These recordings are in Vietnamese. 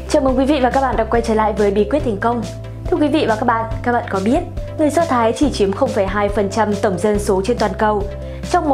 Chào mừng quý vị và các bạn đã quay trở lại với Bí quyết thành công. Thưa quý vị và các bạn có biết người Do Thái chỉ chiếm 0,2% tổng dân số trên toàn cầu. Trong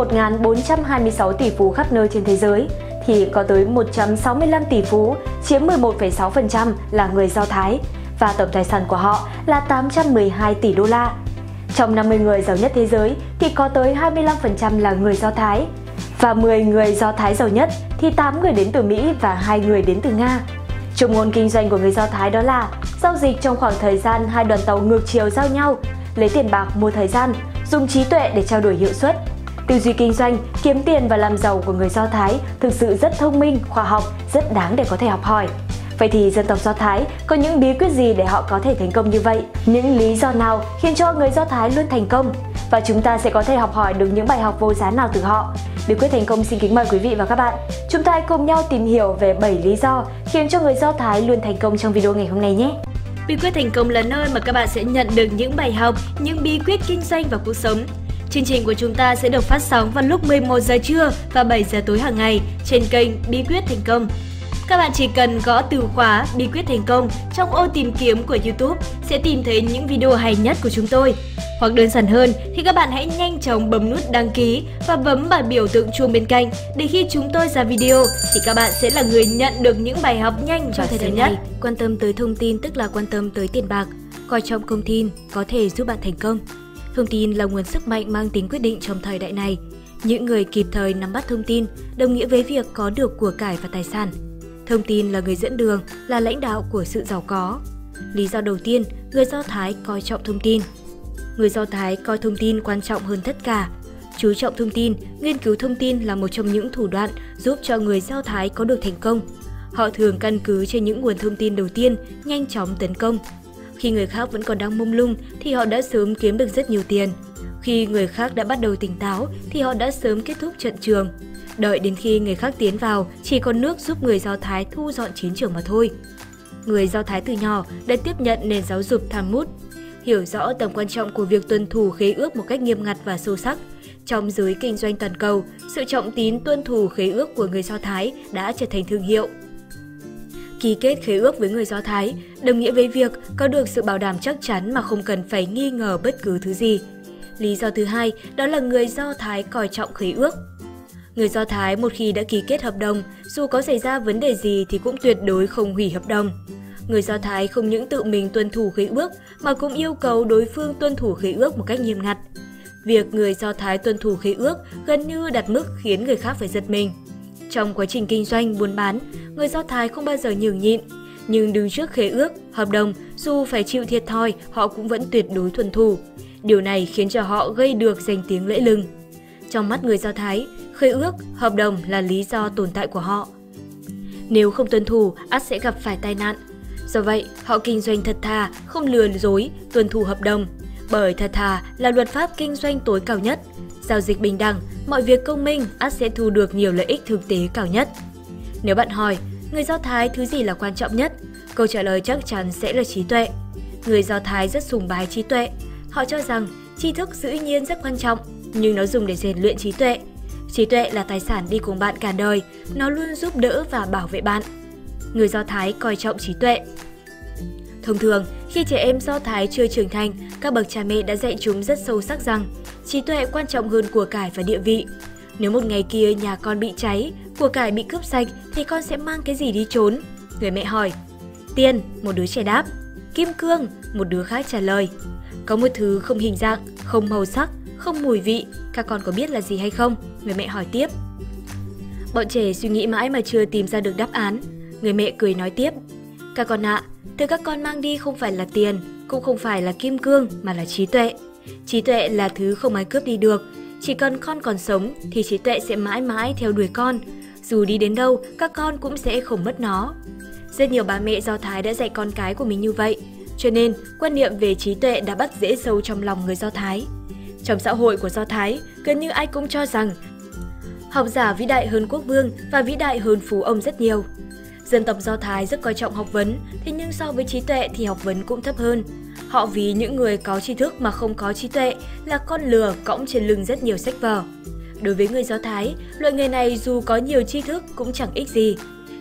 1.426 tỷ phú khắp nơi trên thế giới thì có tới 165 tỷ phú, chiếm 11,6% là người Do Thái và tổng tài sản của họ là 812 tỷ đô la. Trong 50 người giàu nhất thế giới thì có tới 25% là người Do Thái. Và 10 người Do Thái giàu nhất thì 8 người đến từ Mỹ và 2 người đến từ Nga. Chung ngôn kinh doanh của người Do Thái đó là giao dịch trong khoảng thời gian hai đoàn tàu ngược chiều giao nhau, lấy tiền bạc mua thời gian, dùng trí tuệ để trao đổi hiệu suất. Tư duy kinh doanh, kiếm tiền và làm giàu của người Do Thái thực sự rất thông minh, khoa học, rất đáng để có thể học hỏi. Vậy thì dân tộc Do Thái có những bí quyết gì để họ có thể thành công như vậy? Những lý do nào khiến cho người Do Thái luôn thành công? Và chúng ta sẽ có thể học hỏi được những bài học vô giá nào từ họ? Bí quyết thành công xin kính mời quý vị và các bạn. Chúng ta hãy cùng nhau tìm hiểu về 7 lý do khiến cho người Do Thái luôn thành công trong video ngày hôm nay nhé. Bí quyết thành công là nơi mà các bạn sẽ nhận được những bài học, những bí quyết kinh doanh và cuộc sống. Chương trình của chúng ta sẽ được phát sóng vào lúc 11 giờ trưa và 7 giờ tối hàng ngày trên kênh Bí quyết thành công. Các bạn chỉ cần gõ từ khóa Bí quyết thành công trong ô tìm kiếm của YouTube sẽ tìm thấy những video hay nhất của chúng tôi. Hoặc đơn giản hơn thì các bạn hãy nhanh chóng bấm nút đăng ký và bấm vào biểu tượng chuông bên cạnh để khi chúng tôi ra video thì các bạn sẽ là người nhận được những bài học nhanh và sớm nhất. Quan tâm tới thông tin tức là quan tâm tới tiền bạc. Coi trọng thông tin có thể giúp bạn thành công. Thông tin là nguồn sức mạnh mang tính quyết định trong thời đại này. Những người kịp thời nắm bắt thông tin đồng nghĩa với việc có được của cải và tài sản. Thông tin là người dẫn đường, là lãnh đạo của sự giàu có. Lý do đầu tiên, người Do Thái coi trọng thông tin. Người Do Thái coi thông tin quan trọng hơn tất cả. Chú trọng thông tin, nghiên cứu thông tin là một trong những thủ đoạn giúp cho người Do Thái có được thành công. Họ thường căn cứ trên những nguồn thông tin đầu tiên, nhanh chóng tấn công. Khi người khác vẫn còn đang mông lung thì họ đã sớm kiếm được rất nhiều tiền. Khi người khác đã bắt đầu tỉnh táo thì họ đã sớm kết thúc trận trường. Đợi đến khi người khác tiến vào, chỉ còn nước giúp người Do Thái thu dọn chiến trường mà thôi. Người Do Thái từ nhỏ đã tiếp nhận nền giáo dục Talmud, hiểu rõ tầm quan trọng của việc tuân thủ khế ước một cách nghiêm ngặt và sâu sắc. Trong giới kinh doanh toàn cầu, sự trọng tín tuân thủ khế ước của người Do Thái đã trở thành thương hiệu. Ký kết khế ước với người Do Thái đồng nghĩa với việc có được sự bảo đảm chắc chắn mà không cần phải nghi ngờ bất cứ thứ gì. Lý do thứ hai đó là người Do Thái coi trọng khế ước. Người Do Thái một khi đã ký kết hợp đồng, dù có xảy ra vấn đề gì thì cũng tuyệt đối không hủy hợp đồng. Người Do Thái không những tự mình tuân thủ khế ước mà cũng yêu cầu đối phương tuân thủ khế ước một cách nghiêm ngặt. Việc người Do Thái tuân thủ khế ước gần như đạt mức khiến người khác phải giật mình. Trong quá trình kinh doanh, buôn bán, người Do Thái không bao giờ nhường nhịn. Nhưng đứng trước khế ước, hợp đồng, dù phải chịu thiệt thòi, họ cũng vẫn tuyệt đối tuân thủ. Điều này khiến cho họ gây được danh tiếng lẫy lừng. Trong mắt người Do Thái, khế ước, hợp đồng là lý do tồn tại của họ. Nếu không tuân thủ, ắt sẽ gặp phải tai nạn. Do vậy, họ kinh doanh thật thà, không lừa dối, tuân thủ hợp đồng. Bởi thật thà là luật pháp kinh doanh tối cao nhất. Giao dịch bình đẳng, mọi việc công minh, ắt sẽ thu được nhiều lợi ích thực tế cao nhất. Nếu bạn hỏi, người Do Thái thứ gì là quan trọng nhất? Câu trả lời chắc chắn sẽ là trí tuệ. Người Do Thái rất sùng bái trí tuệ. Họ cho rằng tri thức dĩ nhiên rất quan trọng, nhưng nó dùng để rèn luyện trí tuệ. Trí tuệ là tài sản đi cùng bạn cả đời, nó luôn giúp đỡ và bảo vệ bạn. Người Do Thái coi trọng trí tuệ. Thông thường, khi trẻ em Do Thái chưa trưởng thành, các bậc cha mẹ đã dạy chúng rất sâu sắc rằng trí tuệ quan trọng hơn của cải và địa vị. Nếu một ngày kia nhà con bị cháy, của cải bị cướp sạch thì con sẽ mang cái gì đi trốn? Người mẹ hỏi. Tiền, một đứa trẻ đáp. Kim cương, một đứa khác trả lời. Có một thứ không hình dạng, không màu sắc, không mùi vị, các con có biết là gì hay không? Người mẹ hỏi tiếp. Bọn trẻ suy nghĩ mãi mà chưa tìm ra được đáp án. Người mẹ cười nói tiếp. Các con ạ, thứ các con mang đi không phải là tiền, cũng không phải là kim cương mà là trí tuệ. Trí tuệ là thứ không ai cướp đi được. Chỉ cần con còn sống thì trí tuệ sẽ mãi mãi theo đuổi con. Dù đi đến đâu, các con cũng sẽ không mất nó. Rất nhiều bà mẹ Do Thái đã dạy con cái của mình như vậy. Cho nên, quan niệm về trí tuệ đã bắt rễ sâu trong lòng người Do Thái. Trong xã hội của Do Thái, gần như ai cũng cho rằng học giả vĩ đại hơn quốc vương và vĩ đại hơn phú ông rất nhiều. Dân tộc Do Thái rất coi trọng học vấn, thế nhưng so với trí tuệ thì học vấn cũng thấp hơn. Họ ví những người có tri thức mà không có trí tuệ là con lừa cõng trên lưng rất nhiều sách vở. Đối với người Do Thái, loại người này dù có nhiều tri thức cũng chẳng ích gì.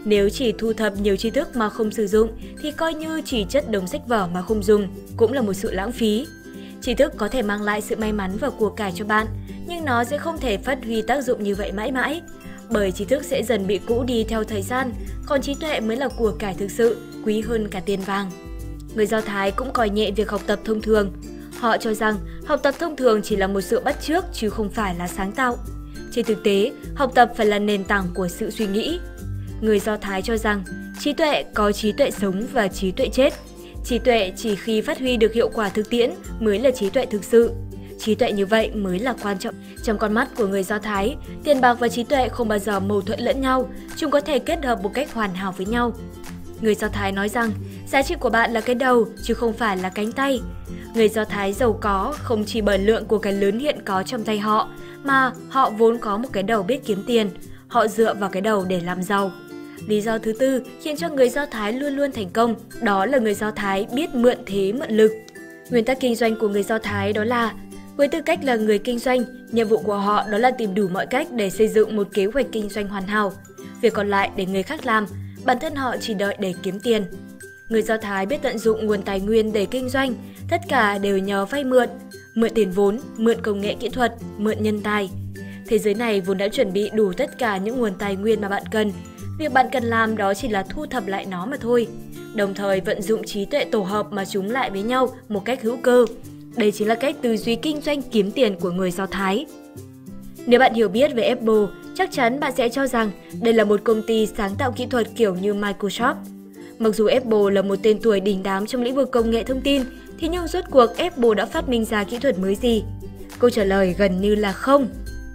Nếu chỉ thu thập nhiều tri thức mà không sử dụng thì coi như chỉ chất đống sách vở mà không dùng, cũng là một sự lãng phí. Tri thức có thể mang lại sự may mắn và của cải cho bạn, nhưng nó sẽ không thể phát huy tác dụng như vậy mãi mãi. Bởi tri thức sẽ dần bị cũ đi theo thời gian, còn trí tuệ mới là của cải thực sự, quý hơn cả tiền vàng. Người Do Thái cũng coi nhẹ việc học tập thông thường. Họ cho rằng học tập thông thường chỉ là một sự bắt chước chứ không phải là sáng tạo. Trên thực tế, học tập phải là nền tảng của sự suy nghĩ. Người Do Thái cho rằng trí tuệ có trí tuệ sống và trí tuệ chết. Trí tuệ chỉ khi phát huy được hiệu quả thực tiễn mới là trí tuệ thực sự. Trí tuệ như vậy mới là quan trọng. Trong con mắt của người Do Thái, tiền bạc và trí tuệ không bao giờ mâu thuẫn lẫn nhau, chúng có thể kết hợp một cách hoàn hảo với nhau. Người Do Thái nói rằng giá trị của bạn là cái đầu chứ không phải là cánh tay. Người Do Thái giàu có không chỉ bởi lượng của cái lớn hiện có trong tay họ, mà họ vốn có một cái đầu biết kiếm tiền. Họ dựa vào cái đầu để làm giàu. Lý do thứ tư khiến cho người Do Thái luôn luôn thành công, đó là người Do Thái biết mượn thế mượn lực. Nguyên tắc kinh doanh của người Do Thái đó là với tư cách là người kinh doanh, nhiệm vụ của họ đó là tìm đủ mọi cách để xây dựng một kế hoạch kinh doanh hoàn hảo. Việc còn lại để người khác làm, bản thân họ chỉ đợi để kiếm tiền. Người Do Thái biết tận dụng nguồn tài nguyên để kinh doanh, tất cả đều nhờ vay mượn tiền vốn, mượn công nghệ kỹ thuật, mượn nhân tài. Thế giới này vốn đã chuẩn bị đủ tất cả những nguồn tài nguyên mà bạn cần. Việc bạn cần làm đó chỉ là thu thập lại nó mà thôi. Đồng thời vận dụng trí tuệ tổ hợp mà chúng lại với nhau một cách hữu cơ. Đây chính là cách tư duy kinh doanh kiếm tiền của người Do Thái. Nếu bạn hiểu biết về Apple, chắc chắn bạn sẽ cho rằng đây là một công ty sáng tạo kỹ thuật kiểu như Microsoft. Mặc dù Apple là một tên tuổi đình đám trong lĩnh vực công nghệ thông tin, thì nhưng rốt cuộc Apple đã phát minh ra kỹ thuật mới gì? Câu trả lời gần như là không.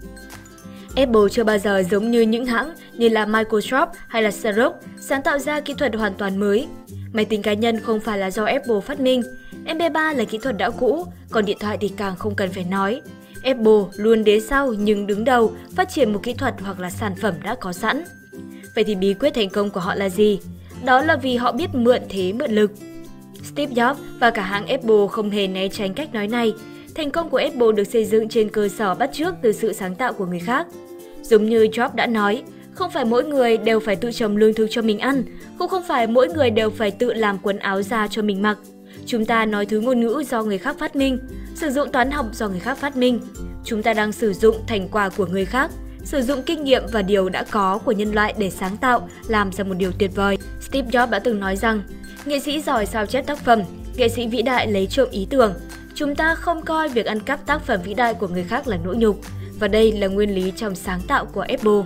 Apple chưa bao giờ giống như những hãng như là Microsoft hay là Xerox sáng tạo ra kỹ thuật hoàn toàn mới. Máy tính cá nhân không phải là do Apple phát minh, MP3 là kỹ thuật đã cũ, còn điện thoại thì càng không cần phải nói. Apple luôn đến sau nhưng đứng đầu phát triển một kỹ thuật hoặc là sản phẩm đã có sẵn. Vậy thì bí quyết thành công của họ là gì? Đó là vì họ biết mượn thế mượn lực. Steve Jobs và cả hãng Apple không hề né tránh cách nói này. Thành công của Apple được xây dựng trên cơ sở bắt chước từ sự sáng tạo của người khác. Giống như Jobs đã nói, không phải mỗi người đều phải tự trồng lương thực cho mình ăn, cũng không phải mỗi người đều phải tự làm quần áo da cho mình mặc. Chúng ta nói thứ ngôn ngữ do người khác phát minh, sử dụng toán học do người khác phát minh. Chúng ta đang sử dụng thành quả của người khác, sử dụng kinh nghiệm và điều đã có của nhân loại để sáng tạo, làm ra một điều tuyệt vời. Steve Jobs đã từng nói rằng, nghệ sĩ giỏi sao chép tác phẩm, nghệ sĩ vĩ đại lấy trộm ý tưởng. Chúng ta không coi việc ăn cắp tác phẩm vĩ đại của người khác là nỗi nhục, và đây là nguyên lý trong sáng tạo của Apple.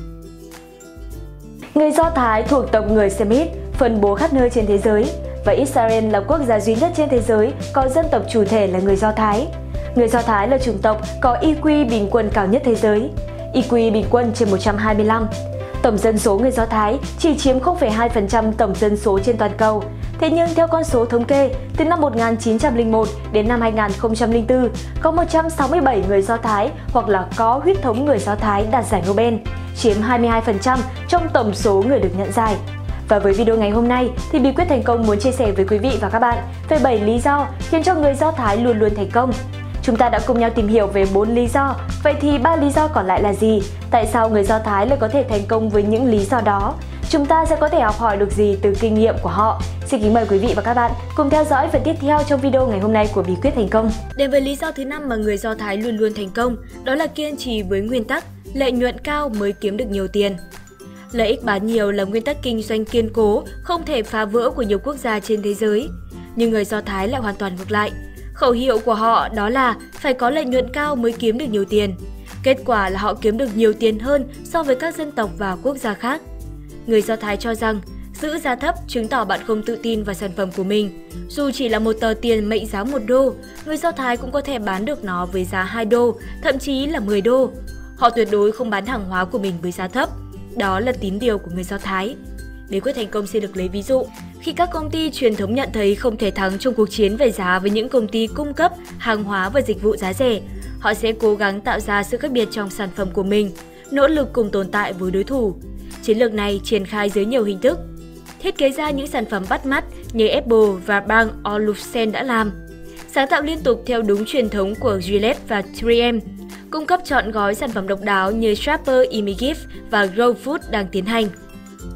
Người Do Thái thuộc tộc người Semit, phân bố khắp nơi trên thế giới, và Israel là quốc gia duy nhất trên thế giới có dân tộc chủ thể là người Do Thái. Người Do Thái là chủng tộc có IQ bình quân cao nhất thế giới, IQ bình quân trên 125. Tổng dân số người Do Thái chỉ chiếm 0,2% tổng dân số trên toàn cầu. Thế nhưng theo con số thống kê, từ năm 1901 đến năm 2004, có 167 người Do Thái hoặc là có huyết thống người Do Thái đạt giải Nobel, chiếm 22% trong tổng số người được nhận giải. Và với video ngày hôm nay thì bí quyết thành công muốn chia sẻ với quý vị và các bạn về 7 lý do khiến cho người Do Thái luôn luôn thành công. Chúng ta đã cùng nhau tìm hiểu về 4 lý do, vậy thì 3 lý do còn lại là gì? Tại sao người Do Thái lại có thể thành công với những lý do đó? Chúng ta sẽ có thể học hỏi được gì từ kinh nghiệm của họ? Xin kính mời quý vị và các bạn cùng theo dõi phần tiếp theo trong video ngày hôm nay của bí quyết thành công. Đến với lý do thứ 5 mà người Do Thái luôn luôn thành công, đó là kiên trì với nguyên tắc lợi nhuận cao mới kiếm được nhiều tiền. Lợi ích bán nhiều là nguyên tắc kinh doanh kiên cố, không thể phá vỡ của nhiều quốc gia trên thế giới. Nhưng người Do Thái lại hoàn toàn ngược lại. Khẩu hiệu của họ đó là phải có lợi nhuận cao mới kiếm được nhiều tiền. Kết quả là họ kiếm được nhiều tiền hơn so với các dân tộc và quốc gia khác. Người Do Thái cho rằng giữ giá thấp chứng tỏ bạn không tự tin vào sản phẩm của mình. Dù chỉ là một tờ tiền mệnh giá 1 đô, người Do Thái cũng có thể bán được nó với giá 2 đô, thậm chí là 10 đô. Họ tuyệt đối không bán hàng hóa của mình với giá thấp. Đó là tín điều của người Do Thái. Bí quyết thành công xin được lấy ví dụ. Khi các công ty truyền thống nhận thấy không thể thắng trong cuộc chiến về giá với những công ty cung cấp hàng hóa và dịch vụ giá rẻ, họ sẽ cố gắng tạo ra sự khác biệt trong sản phẩm của mình, nỗ lực cùng tồn tại với đối thủ. Chiến lược này triển khai dưới nhiều hình thức. Thiết kế ra những sản phẩm bắt mắt như Apple và Bang Olufsen đã làm. Sáng tạo liên tục theo đúng truyền thống của Gillette và 3M. Cung cấp trọn gói sản phẩm độc đáo như Sharper Imagift và Grow Food đang tiến hành.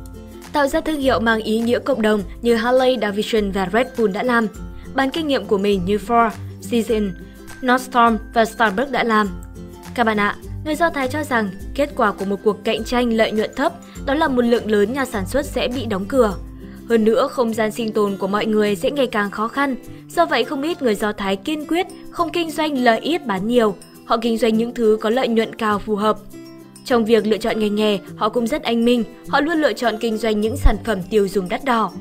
tạo ra thương hiệu mang ý nghĩa cộng đồng như Harley Davidson và Red Bull đã làm, bán kinh nghiệm của mình như Ford, Season, Nordstrom và Starbucks đã làm. Các bạn ạ, người Do Thái cho rằng kết quả của một cuộc cạnh tranh lợi nhuận thấp đó là một lượng lớn nhà sản xuất sẽ bị đóng cửa. Hơn nữa, không gian sinh tồn của mọi người sẽ ngày càng khó khăn. Do vậy, không ít người Do Thái kiên quyết không kinh doanh lợi ít bán nhiều. Họ kinh doanh những thứ có lợi nhuận cao phù hợp. Trong việc lựa chọn ngành nghề, họ cũng rất anh minh. Họ luôn lựa chọn kinh doanh những sản phẩm tiêu dùng đắt đỏ.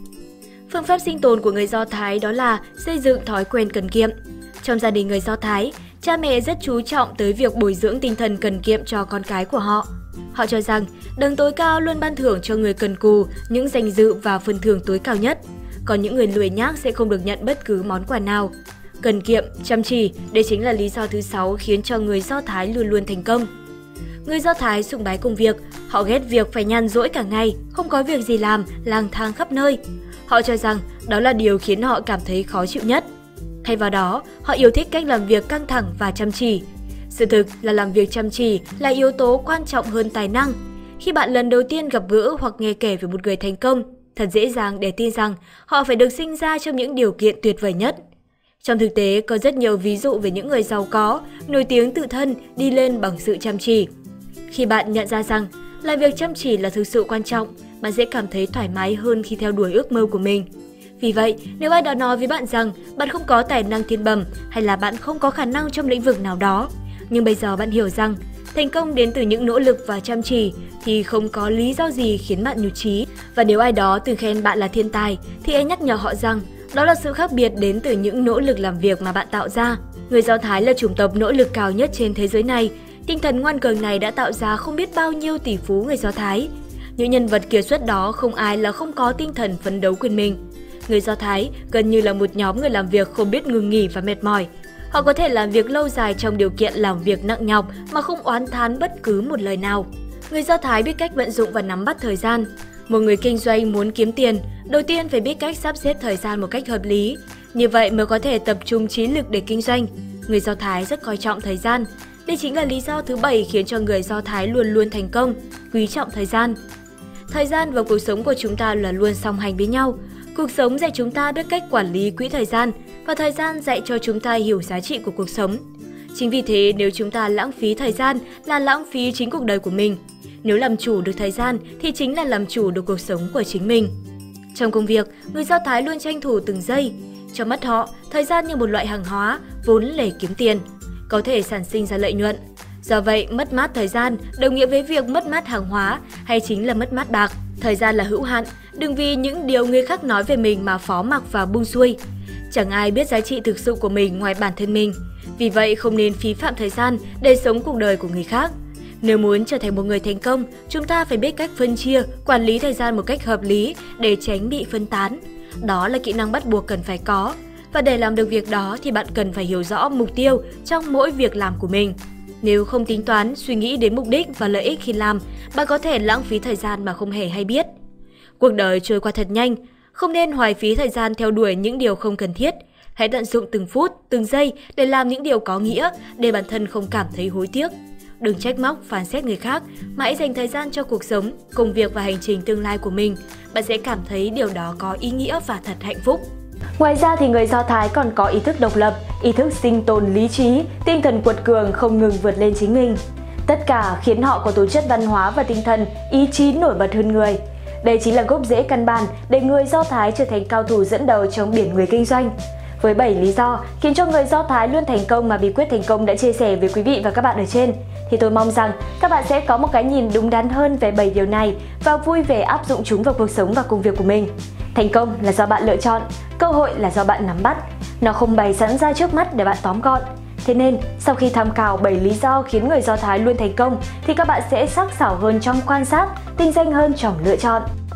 Phương pháp sinh tồn của người Do Thái đó là xây dựng thói quen cần kiệm. Trong gia đình người Do Thái, cha mẹ rất chú trọng tới việc bồi dưỡng tinh thần cần kiệm cho con cái của họ. Họ cho rằng đấng tối cao luôn ban thưởng cho người cần cù những danh dự và phần thưởng tối cao nhất. Còn những người lười nhác sẽ không được nhận bất cứ món quà nào. Cần kiệm, chăm chỉ, đây chính là lý do thứ 6 khiến cho người Do Thái luôn luôn thành công. Người Do Thái sùng bái công việc, họ ghét việc phải nhàn rỗi cả ngày, không có việc gì làm, lang thang khắp nơi. Họ cho rằng đó là điều khiến họ cảm thấy khó chịu nhất. Thay vào đó, họ yêu thích cách làm việc căng thẳng và chăm chỉ. Sự thực là làm việc chăm chỉ là yếu tố quan trọng hơn tài năng. Khi bạn lần đầu tiên gặp gỡ hoặc nghe kể về một người thành công, thật dễ dàng để tin rằng họ phải được sinh ra trong những điều kiện tuyệt vời nhất. Trong thực tế, có rất nhiều ví dụ về những người giàu có, nổi tiếng tự thân đi lên bằng sự chăm chỉ. Khi bạn nhận ra rằng làm việc chăm chỉ là thực sự quan trọng, bạn sẽ cảm thấy thoải mái hơn khi theo đuổi ước mơ của mình. Vì vậy, nếu ai đó nói với bạn rằng bạn không có tài năng thiên bẩm hay là bạn không có khả năng trong lĩnh vực nào đó, nhưng bây giờ bạn hiểu rằng thành công đến từ những nỗ lực và chăm chỉ thì không có lý do gì khiến bạn nhụt chí. Và nếu ai đó từng khen bạn là thiên tài thì hãy nhắc nhở họ rằng đó là sự khác biệt đến từ những nỗ lực làm việc mà bạn tạo ra. Người Do Thái là chủng tộc nỗ lực cao nhất trên thế giới này. Tinh thần ngoan cường này đã tạo ra không biết bao nhiêu tỷ phú người Do Thái. Những nhân vật kiệt xuất đó không ai là không có tinh thần phấn đấu quên mình. Người Do Thái gần như là một nhóm người làm việc không biết ngừng nghỉ và mệt mỏi. Họ có thể làm việc lâu dài trong điều kiện làm việc nặng nhọc mà không oán thán bất cứ một lời nào. Người Do Thái biết cách vận dụng và nắm bắt thời gian. Một người kinh doanh muốn kiếm tiền, đầu tiên phải biết cách sắp xếp thời gian một cách hợp lý. Như vậy mới có thể tập trung trí lực để kinh doanh. Người Do Thái rất coi trọng thời gian. Đây chính là lý do thứ 7 khiến cho người Do Thái luôn luôn thành công, quý trọng thời gian. Thời gian và cuộc sống của chúng ta là luôn song hành với nhau. Cuộc sống dạy chúng ta biết cách quản lý quỹ thời gian và thời gian dạy cho chúng ta hiểu giá trị của cuộc sống. Chính vì thế, nếu chúng ta lãng phí thời gian là lãng phí chính cuộc đời của mình. Nếu làm chủ được thời gian thì chính là làm chủ được cuộc sống của chính mình. Trong công việc, người Do Thái luôn tranh thủ từng giây. Trong mắt họ, thời gian như một loại hàng hóa vốn để kiếm tiền, có thể sản sinh ra lợi nhuận. Do vậy, mất mát thời gian đồng nghĩa với việc mất mát hàng hóa hay chính là mất mát bạc. Thời gian là hữu hạn, đừng vì những điều người khác nói về mình mà phó mặc và buông xuôi. Chẳng ai biết giá trị thực sự của mình ngoài bản thân mình. Vì vậy, không nên phí phạm thời gian để sống cuộc đời của người khác. Nếu muốn trở thành một người thành công, chúng ta phải biết cách phân chia, quản lý thời gian một cách hợp lý để tránh bị phân tán. Đó là kỹ năng bắt buộc cần phải có. Và để làm được việc đó thì bạn cần phải hiểu rõ mục tiêu trong mỗi việc làm của mình. Nếu không tính toán, suy nghĩ đến mục đích và lợi ích khi làm, bạn có thể lãng phí thời gian mà không hề hay biết. Cuộc đời trôi qua thật nhanh, không nên hoài phí thời gian theo đuổi những điều không cần thiết. Hãy tận dụng từng phút, từng giây để làm những điều có nghĩa, để bản thân không cảm thấy hối tiếc. Đừng trách móc, phán xét người khác, mà hãy dành thời gian cho cuộc sống, công việc và hành trình tương lai của mình. Bạn sẽ cảm thấy điều đó có ý nghĩa và thật hạnh phúc. Ngoài ra thì người Do Thái còn có ý thức độc lập, ý thức sinh tồn lý trí, tinh thần quật cường không ngừng vượt lên chính mình. Tất cả khiến họ có tố chất văn hóa và tinh thần, ý chí nổi bật hơn người. Đây chính là gốc rễ căn bản để người Do Thái trở thành cao thủ dẫn đầu trong biển người kinh doanh. Với 7 lý do khiến cho người Do Thái luôn thành công mà bí quyết thành công đã chia sẻ với quý vị và các bạn ở trên, thì tôi mong rằng các bạn sẽ có một cái nhìn đúng đắn hơn về 7 điều này và vui vẻ áp dụng chúng vào cuộc sống và công việc của mình. Thành công là do bạn lựa chọn, cơ hội là do bạn nắm bắt. Nó không bày sẵn ra trước mắt để bạn tóm gọn. Thế nên, sau khi tham khảo 7 lý do khiến người Do Thái luôn thành công, thì các bạn sẽ sắc sảo hơn trong quan sát, tinh danh hơn trong lựa chọn.